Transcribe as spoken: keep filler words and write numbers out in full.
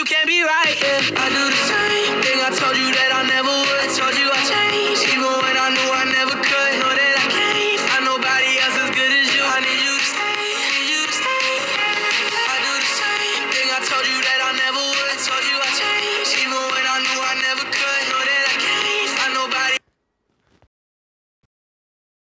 you can't be right, yeah. I do the same.